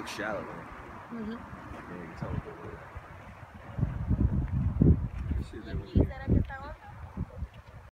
looks shallow though. Mm-hmm. Yeah, you can tell it's over there.